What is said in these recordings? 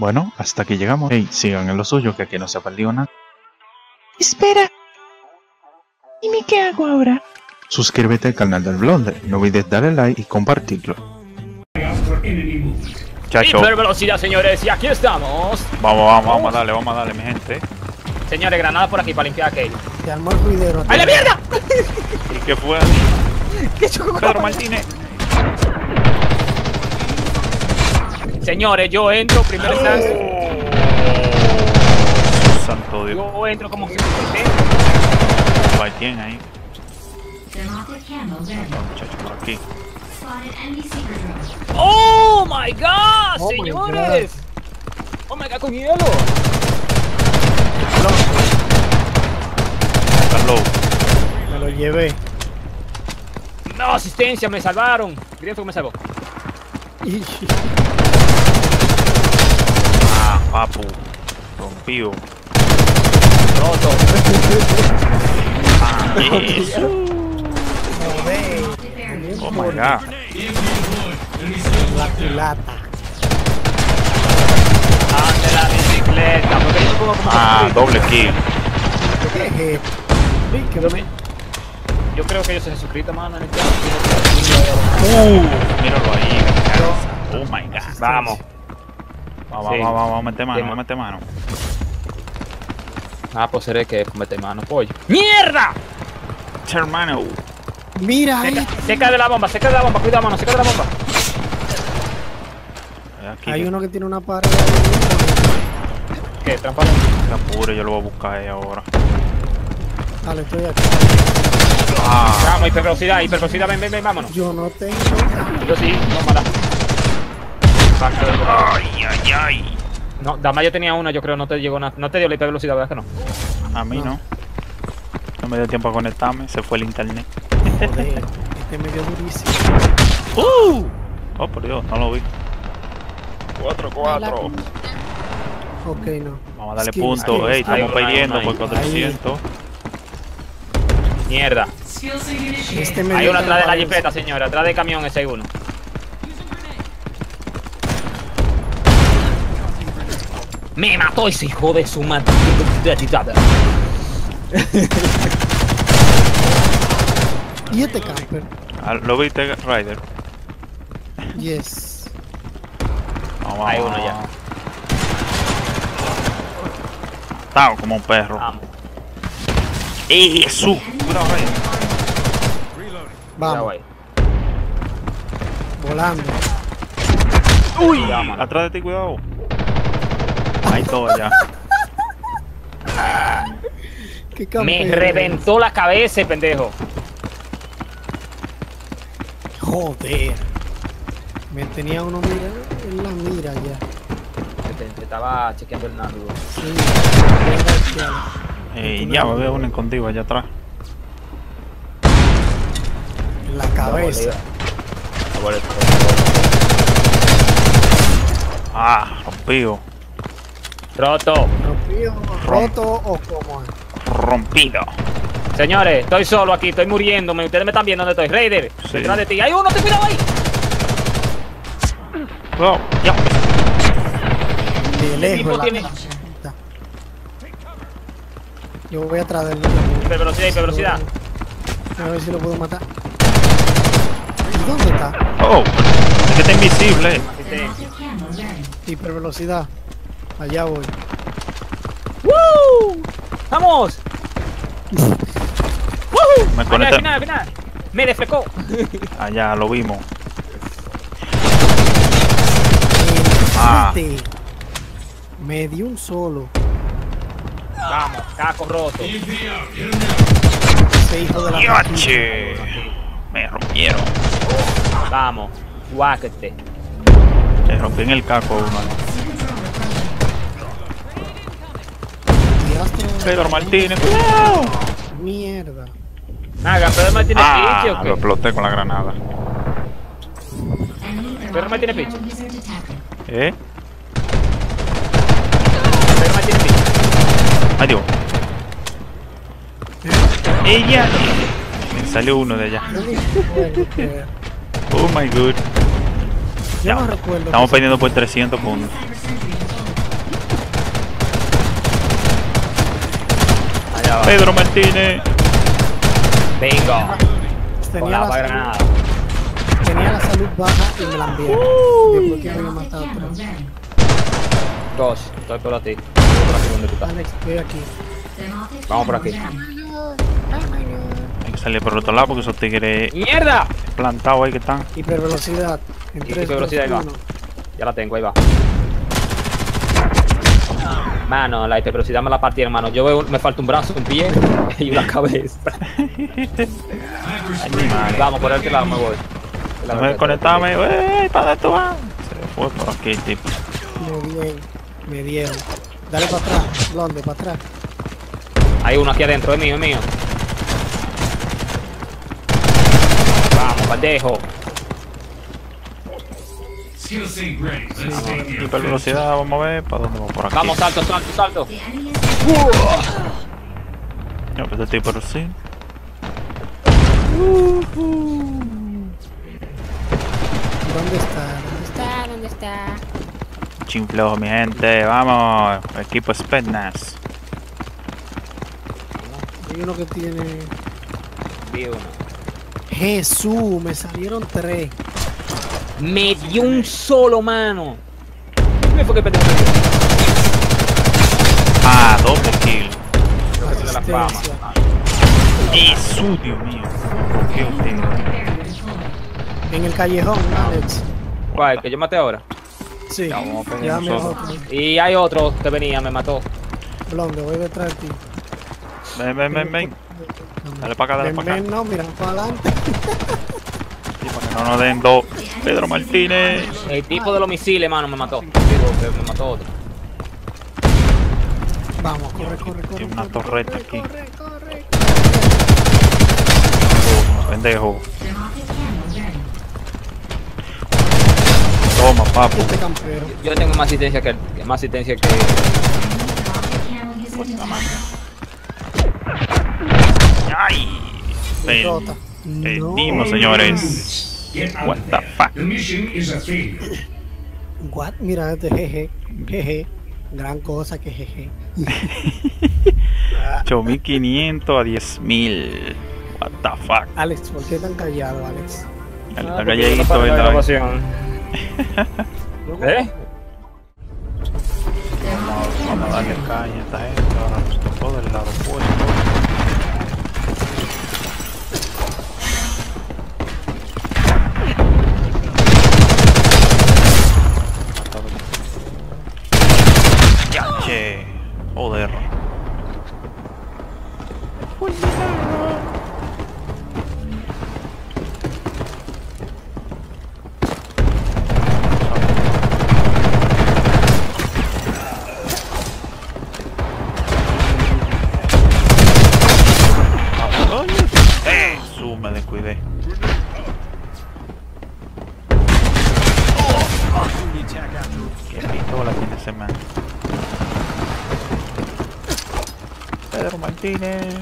Bueno, hasta aquí llegamos. Hey, sigan en lo suyo, que aquí no se ha perdido nada. Espera. ¿Y qué hago ahora? Suscríbete al canal del Blonde. No olvides darle like y compartirlo. Chacho. Hipervelocidad, señores, y aquí estamos. Vamos a darle, mi gente. Señores, granada por aquí para limpiar aquello. Se armó el ruidero. ¡Ay, la mierda! ¿Y qué fue? ¿Qué chocó? Pedro Martínez. Señores, yo entro, primera instancia. Santo Dios. Yo entro como si ¿Quién ahí? Muchacho, por aquí. ¡Oh, my God, Oh, my señores! ¡Oh, my God, con hielo! Hello. Me lo llevé. No, asistencia, me salvaron. ¿Quién fue que me salvó? Ah, papu. Rompido. Roto. Ah, yes. Oh my God. La culata. ¡Ande la bicicleta! ¿Por qué no pongo como Ah, doble kill. ¿Qué es esto? Sí, que me... Yo creo que ellos se suscrito, mano. En el chat. Míralo ahí. Oh my God. Vamos. Vamos a meter mano, Sí, vamos a meter mano. Ah, pues seré que mete mano, pollo. ¡Mierda! Hermano. Mira ahí. Se cae de la bomba, cuidado, mano, se cae de la bomba. Aquí. Hay uno que tiene una pared. ¿Qué? Trampa. Se apure, yo lo voy a buscar ahí ahora. Dale, estoy aquí. Ah, Vamos, hipervelocidad, ven, vámonos. Yo no tengo. Yo sí, tómala. ay. No, Dama yo tenía una, yo creo, no te llegó nada. No te dio la hipervelocidad, ¿verdad que no? A mí no. No me dio tiempo a conectarme, se fue el internet. Joder, este me dio durísimo. Oh, por Dios, no lo vi. 4-4. Ok, no. Vamos a darle Skill, punto. skill, Ey, skill. estamos perdiendo Ahí. por 400. Mierda. Este me Hay dio uno atrás de la cabeza. jipeta, señora. Atrás del camión ese hay uno. Me mató ese hijo de su madre. ¿Y este camper? Ah, ¿lo viste, Ryder? Yes. Vamos, Hay uno ya. Estaba como un perro. Vamos. ¡Ey, Jesús! Cuidado, Ryder. Cuidado Vamos, ahí. volando. ¡Uy! Cuidado, mano. Atrás de ti, cuidado. Ahí todo ya. ¿Qué camper? Me reventó la cabeza, pendejo. Joder. Me tenía uno mira en la mira ya. Te estaba chequeando el nardo. Sí. Ya me veo uno escondido allá atrás. En la cabeza. Ah, rompido. Roto. ¿Rompido, roto o cómo es? Rompido. Señores, estoy solo aquí, estoy muriéndome. Ustedes me están viendo dónde estoy. Raider, Sí. detrás de ti. ¡Hay uno! ¡Ten cuidado ahí! Cuidado. Ya. De lejos. tipo la- tiene- Yo voy atrás de él. Hipervelocidad. A ver si lo puedo matar. ¿Y dónde está? Oh, es que está invisible. Hipervelocidad. Allá voy. ¡Woo! ¡Vamos! Me Al conecta. final. Me deflecó. Allá lo vimos. Ah. Este. Me dio un solo. Vamos, caco roto. Ese hijo de la ¡Yache! Me rompieron. Vamos, guáquete. Le rompí en el caco a uno. Pedro Martínez. ¡Cuidado! Mierda. Naga, Pedro Martínez piche o Ah, qué? lo exploté con la granada. Pedro Martínez piche. ¿Eh? Pedro Martínez piche. Adiós. ¡Ella! Me salió uno de allá. Oh my god. Yo no recuerdo. Estamos perdiendo por 300 puntos. Pedro Martínez. Bingo. Con Tenía la la, granada. tenía la salud baja y me la enviaron. Después que había matado a tres. Dos. Estoy por ti. Estoy por aquí donde tú estás. Alex, estoy aquí. Vamos por aquí. Hay que salir por el otro lado porque esos tigres ¡Mierda! plantados ahí que están. Hipervelocidad. En 3, Hipervelocidad, ahí va. Ya la tengo, ahí va. Mano, la hipervelocidad me la partí, hermano. Yo veo, me falta un brazo, un pie y una cabeza. Ay, mi madre. Vamos, por este lado me voy. Déjame desconectarme. ¡Ey! ¿Para dónde tú vas? Se fue por aquí, tipo. Me dieron. Dale para atrás, Blonde, para atrás. Hay uno aquí adentro, es mío, es mío. Vamos, pendejo. Hiper velocidad, vamos a ver. ¿Para dónde vamos? Por aquí. Vamos, salto, salto, salto. Yo, pues este tipo sí. ¿Dónde está? ¿Dónde está? Chinflojo, mi gente. Vamos. Equipo Spetsnaz. Hay uno que tiene... Vi uno. Jesús, me salieron 3. Me dio un solo, mano. ¿Qué fue que perdí? Ah, doble kill. De la fama. Eso, Dios mío. ¿Qué tengo? En el callejón, Alex. ¿Cuál? ¿Que yo maté ahora? Sí, Ya, vamos a pelear ya me nosotros. otro. Y hay otro que venía, me mató. Blonde, voy detrás de ti. Ven, ven, ven, ven. Dale para acá, dale para acá. No, mira, para adelante. Sí, para que no nos den dos. Pedro Martínez. El tipo de los misiles, mano, me mató. Digo, que me mató otro. Vamos, corre, corre, corre. Tiene una corre, torreta corre, aquí. corre, corre. Toma, pendejo. Toma, papu. Este campero. Yo tengo más asistencia que ¡Ay! Rota. Perdimos, señores. What the fuck. What? Mira este jeje. Jeje. Gran cosa que jeje. 8500 a 10.000. What the fuck. Alex, ¿por qué tan callado, Alex? Está calladito, ¿verdad? ¿Eh? Vamos a darle caña a esta gente. Ahora nos tocó del lado opuesto. Ya, che. Joder. Me descuidé. Qué pistola tiene ese man. Pedro Martínez.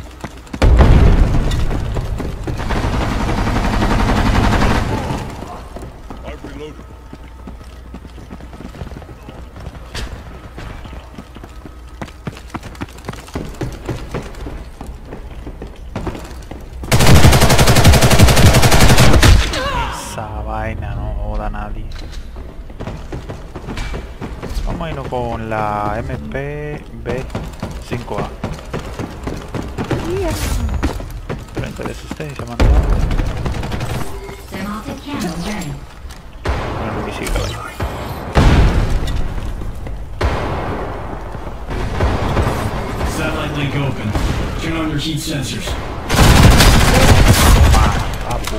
Vaina, no joda a nadie. Vamos a irnos con la MP-B5A. Frente de resistencia, mandado. Bueno, lo que sigue, vaya. Satellite link open. Turn on your heat sensors. Papu.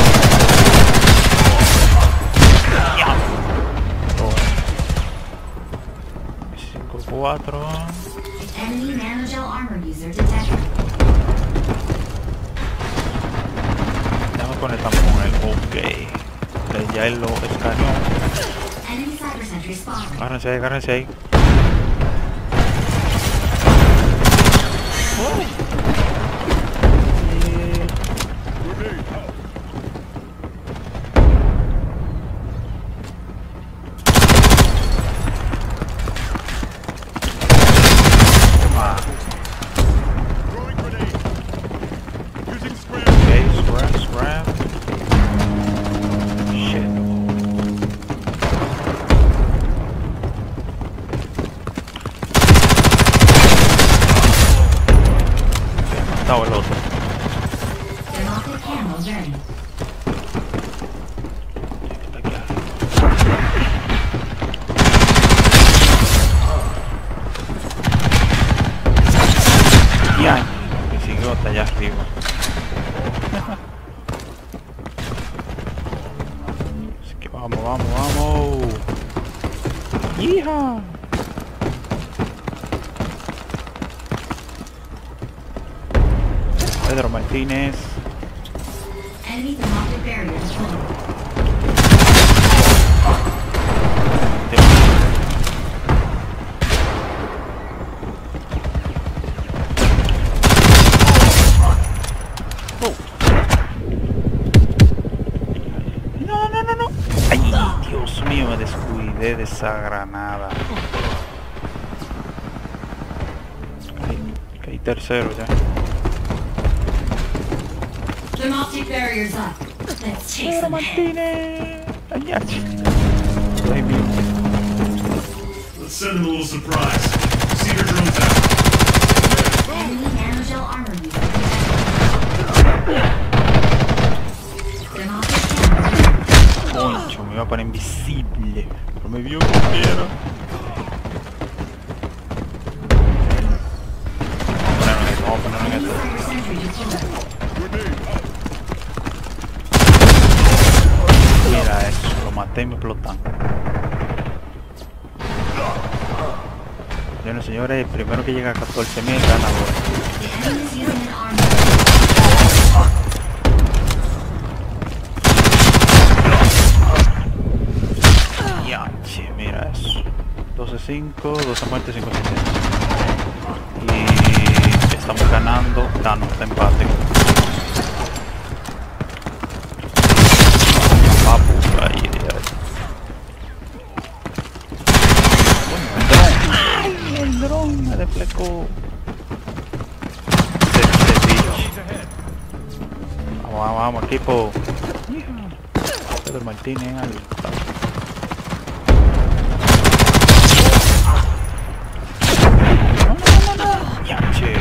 4. Enemy nanogel armor user detected. Déjame conectar con él. Ok. Ya él lo escaneó. Enemy cyber sentry spotted. Agárrense ahí, agárrense ahí. camo ready. Ya, me siguió hasta allá arriba. Así que vamos, vamos, vamos. ¡Hija! Pedro Martínez. Enemy thermoptic barrier deployed. No, no, no, no. Ay, Dios mío, me descuidé de esa granada. Caí tercero ya. Thermoptic barriers up. Let's chase Pedro them ahead. Martínez. Ay, ay. Ay, bien. Let's send them a little surprise. Cedar drones out. Enemy nanogel armor user detected. Thermoptic camo. Concho, me iba a poner invisible. Pero me vio como quiera. Vamos a ponerlo en Enemy esto. cyber sentry deployed. Mira eso, lo maté y me explotan. Bueno, señores, el primero que llega a 14.000 gana ahora. The enemy is using an armor. Ya, che, mira eso. 12-5, 12 muertes, 5 asistencias. Y estamos ganando. No, está empate. Papu, ahí, ahí. ¡Ay, el dron me deflecó! Vamos, vamos, vamos, equipo. Pedro Martínez al... Ya, che.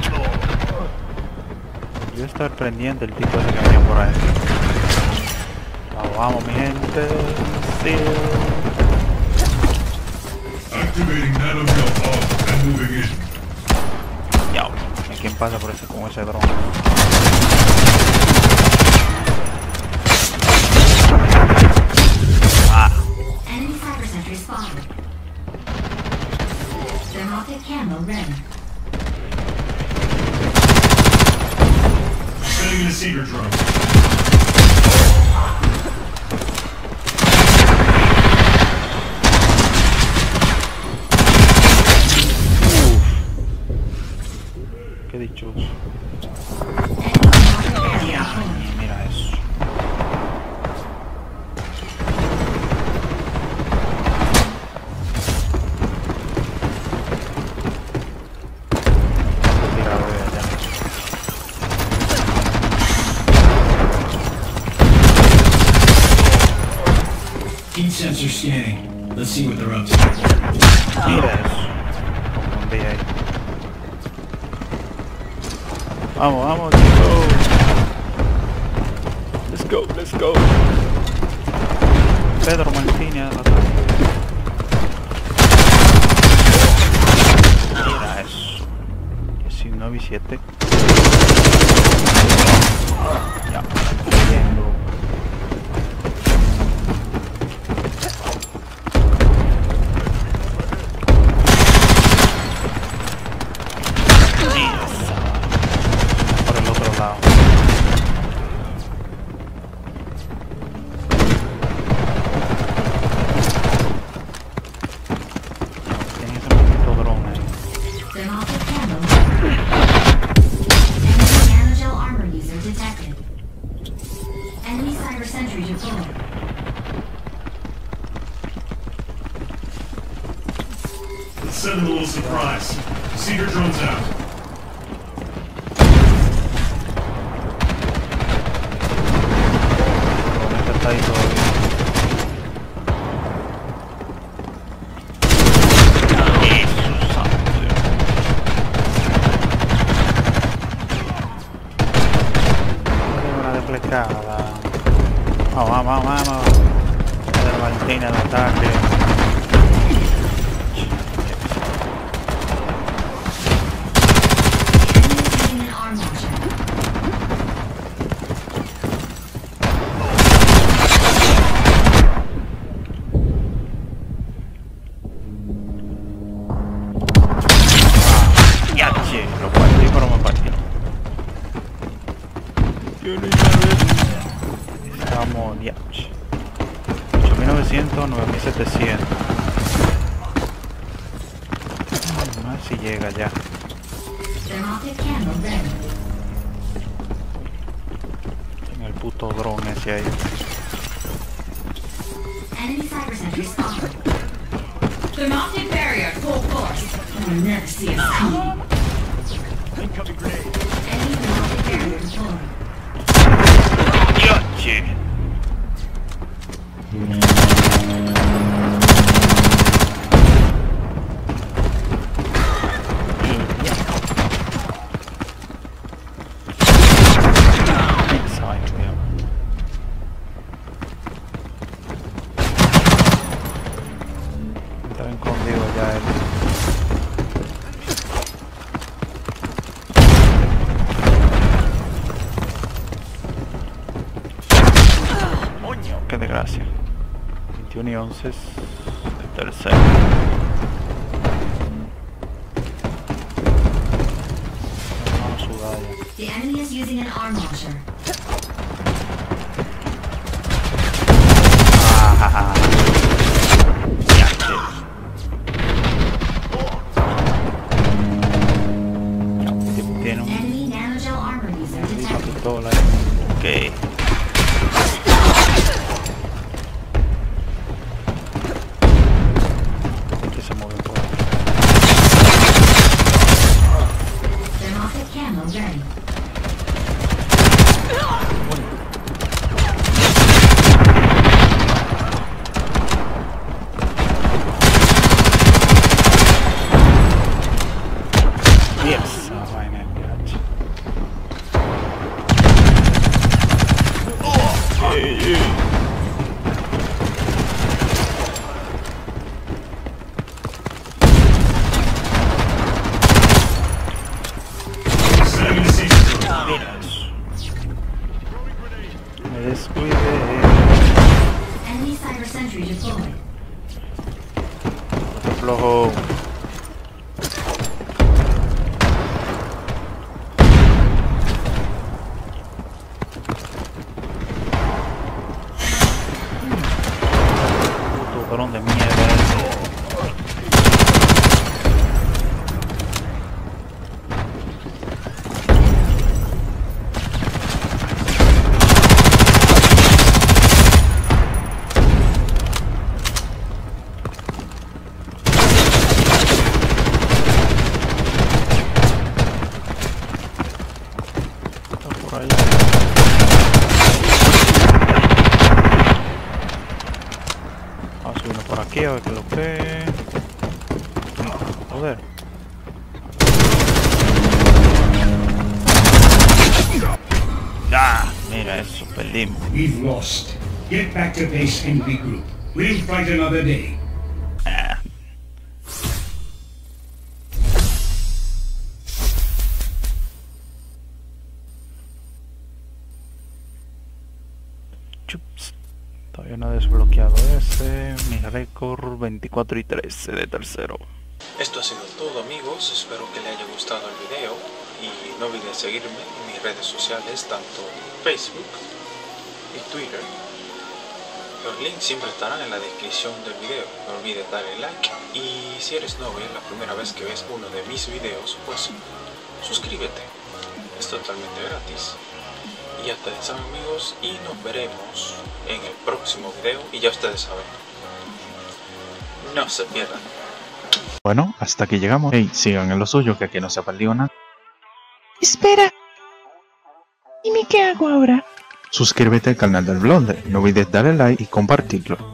Yo estar pendiente el tipo de que venía por ahí. Vamos, vamos, mi gente. Sí. Activating nanogel hub and moving in. Ya, ¿quién pasa por ese con ese dron? Ah, Enemy cyber sentry spotted. Thermoptic camo ready. Sending in a cedar drone. qué dichoso. Enemy thermoptic barrier deployed. Mira eso. Tirado de allá. Heat sensor scanning. Let's see what they're up to. Mira eso. ¿Dónde hay? Vamos, vamos, let's go. Let's go, let's go. Pedro Martínez atrás. Mira eso. 19 y 7. Ya, yendo. Por el otro lado. Tiene ese maldito dron ahí. Thermoptic camo ready. Enemy nanogel armor user detected. Enemy cyber sentry deployed. Let's send them a little surprise. Cedar drones out. Este está ahí todavía. Jesús santo. Me van a flecada. Vamos. De la Valentina de ataque. Using an arm launcher. Ya, che, lo partí, pero me partí. Estamos, ya. 8.900, 9.700. A ver si llega ya. Thermoptic candle ready. En el puto dron ese ahí. Enemy cyber sentry spotted. Thermoptic barrier full force. You'll never see us coming. Incoming grenade. Enemy thermoptic barrier deployed. Ya, che. Está escondido ya él. Coño, qué desgracia. 21 y 11 es el tercero. Vamos a sudar ya. The enemy is using an arm launcher. Ya, che. Ya, tiene un Enemy nanogel armor user una detected. pistola ahí. Ok. Que se mueve por ahí. Thermoptic candle ready. Yes. Esa vaina es gacha. Mira eso. Me descuidé. Enemy cyber sentry deployed. Flojo. Puto dron de mierda ese. Está por ahí. Vamos a subirnos por aquí a ver qué lo que. Joder. Ah, mira eso, perdimos. We've lost. Get back to base and regroup. We'll fight another day. Ah. Chups. Todavía no he desbloqueado ese. Mi récord 24 y 13 de tercero. Esto ha sido todo, amigos, espero que les haya gustado el video y no olviden seguirme en mis redes sociales, tanto Facebook y Twitter. Los links siempre estarán en la descripción del video. No olvides darle like y si eres nuevo y es la primera vez que ves uno de mis videos, pues suscríbete, es totalmente gratis. Y ya ustedes saben, amigos, y nos veremos en el próximo video y ya ustedes saben, no se pierdan. Bueno, hasta aquí llegamos. Hey, sigan en lo suyo, que aquí no se ha perdido nada. Espera. ¿Y qué hago ahora? Suscríbete al canal del Blonde, no olvides darle like y compartirlo.